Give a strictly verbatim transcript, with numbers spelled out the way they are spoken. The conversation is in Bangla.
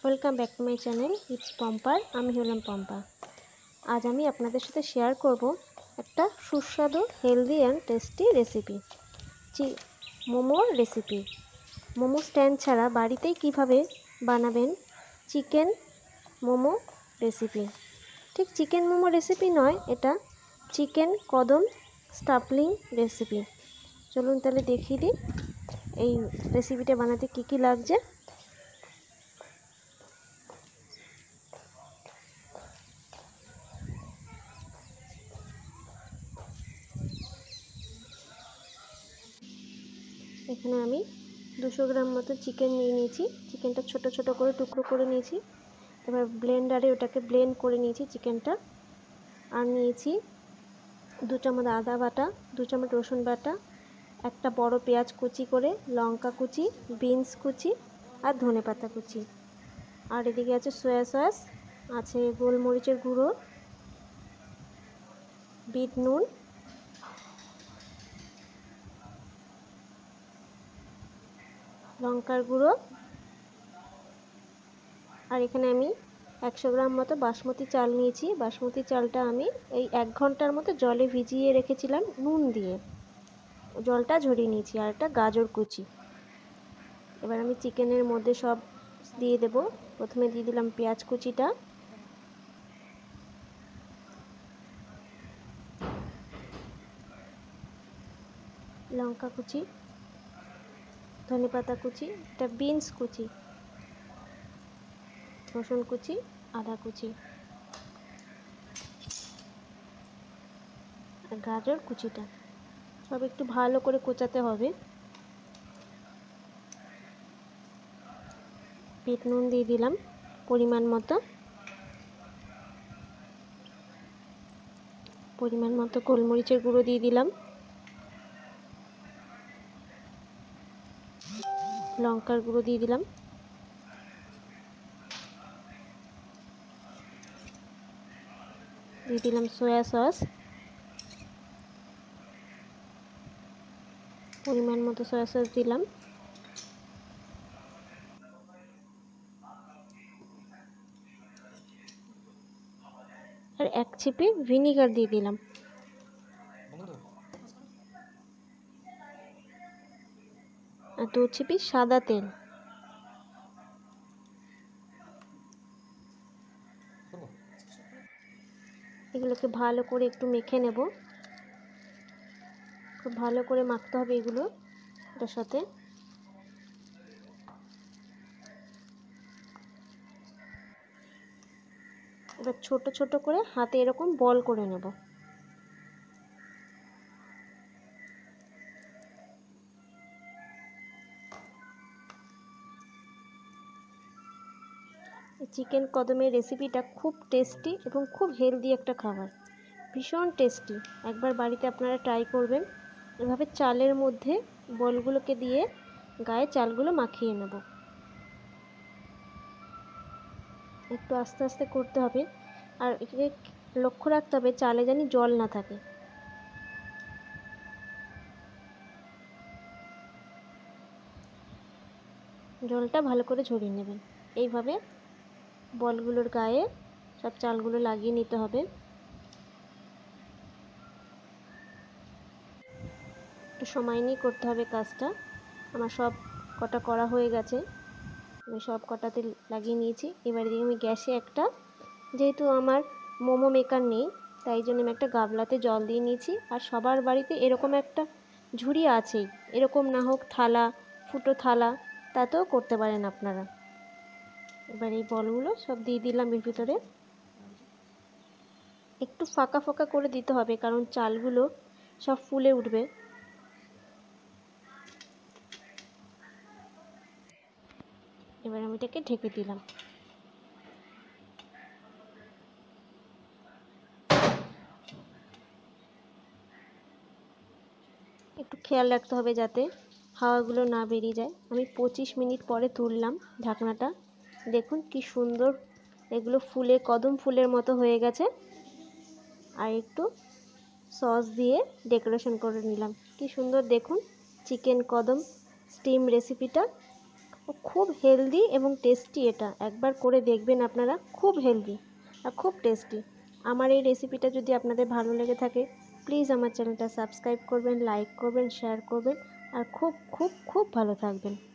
Welcome back to my channel it's পম্পার। আমি হলাম পম্পা। আজ আমি আপনাদের সাথে শেয়ার করব একটা সুস্বাদু হেলদি অ্যান্ড টেস্টি রেসিপি, চি মোমোর রেসিপি। মোমো স্ট্যান্ড ছাড়া বাড়িতেই কিভাবে বানাবেন চিকেন মোমো রেসিপি। ঠিক চিকেন মোমো রেসিপি নয়, এটা চিকেন কদম স্টাফলিং রেসিপি। চলুন তাহলে দেখিয়ে দিই এই রেসিপিটা বানাতে কী কী লাগছে। এখানে আমি দুশো গ্রাম মতো চিকেন নিয়ে নিয়েছি। চিকেনটা ছোট ছোট করে টুকরো করে নিয়েছি। এবার ব্লেন্ডারে ওটাকে ব্লেন্ড করে নিয়েছি চিকেনটা। আর নিয়েছি দু চামচ আদা বাটা, দু চামচ রসুন বাটা, একটা বড় পেঁয়াজ কুচি করে, লঙ্কা কুচি, বিনস কুচি আর ধনেপাতা কুচি। আর এদিকে আছে সয়া সস, আছে গোলমরিচের গুঁড়ো, বিট নুন, লঙ্কার গুঁড়ো। আর এখানে আমি একশো গ্রাম মতো বাসমতি চাল নিয়েছি। বাসমতি চালটা আমি এই এক ঘন্টার মতো জলে ভিজিয়ে রেখেছিলাম নুন দিয়ে, জলটা ঝরিয়ে নিয়েছি। আর একটা গাজর কুচি। এবার আমি চিকেনের মধ্যে সব দিয়ে দেব। প্রথমে দিয়ে দিলাম পেঁয়াজ কুচিটা, লঙ্কা কুচি, ধনেপাতা কুচি, এটা বিনস কুচি, রসুন কুচি, আদা কুচি আর গাজর কুচিটা সব একটু ভালো করে কোচাতে হবে। বিট নুন দিয়ে দিলাম পরিমাণ মতো, পরিমাণ মতো গোলমরিচের গুঁড়ো দিয়ে দিলাম, লঙ্কার গুঁড়ো দিয়ে দিলাম, দিয়ে দিলাম সয়া সস, পরিমাণ মতো সয়া সস দিলাম, আর এক ছিপি ভিনিগার দিয়ে দিলাম। আর দু ছিপি সাদা তেল। এগুলোকে ভালো করে একটু মেখে নেব। খুব ভালো করে মাখতে হবে এগুলো এটার সাথে। এবার ছোট ছোট করে হাতে এরকম বল করে নেব। চিকেন কদমের রেসিপিটা খুব টেস্টি এবং খুব হেলদি একটা খাবার, ভীষণ টেস্টি। একবার বাড়িতে আপনারা ট্রাই করবেন। এভাবে চালের মধ্যে বলগুলোকে দিয়ে গায়ে চালগুলো মাখিয়ে নেব। একটু আস্তে আস্তে করতে হবে, আর এখানে লক্ষ্য রাখতে হবে চালে যেন জল না থাকে। জলটা ভালো করে ঝরিয়ে নেবেন। এইভাবে বলগুলোর গায়ে সব চালগুলো লাগিয়ে নিতে হবে। একটু সময় নিয়ে করতে হবে কাজটা। আমার সব কটা করা হয়ে গেছে, আমি সব কটাতে লাগিয়ে নিয়েছি। এবার দিকে আমি গ্যাসে একটা, যেহেতু আমার মোমো মেকার নেই তাই জন্য আমি একটা গামলাতে জল দিয়ে নিয়েছি। আর সবার বাড়িতে এরকম একটা ঝুড়ি আছেই, এরকম না হোক থালা, ফুটো থালা, তাতেও করতে পারেন আপনারা। এবার এই বলগুলো সব দিয়ে দিলাম এর ভিতরে। একটু ফাঁকা ফাঁকা করে দিতে হবে, কারণ চালগুলো সব ফুলে উঠবে। এবার আমি এটাকে ঢেকে দিলাম। একটু খেয়াল রাখতে হবে যাতে হাওয়াগুলো না বেরিয়ে যায়। আমি পঁচিশ মিনিট পরে তুললাম ঢাকনাটা। দেখুন কি সুন্দর এগুলো ফুলে কদম ফুলের মতো হয়ে গেছে। আর একটু সস দিয়ে ডেকোরেশন করে নিলাম। কি সুন্দর দেখুন চিকেন কদম স্টিম রেসিপিটা। খুব হেলদি এবং টেস্টি। এটা একবার করে দেখবেন আপনারা, খুব হেলদি আর খুব টেস্টি। আমার এই রেসিপিটা যদি আপনাদের ভালো লেগে থাকে প্লিজ আমার চ্যানেলটা সাবস্ক্রাইব করবেন, লাইক করবেন, শেয়ার করবেন আর খুব খুব খুব ভালো থাকবেন।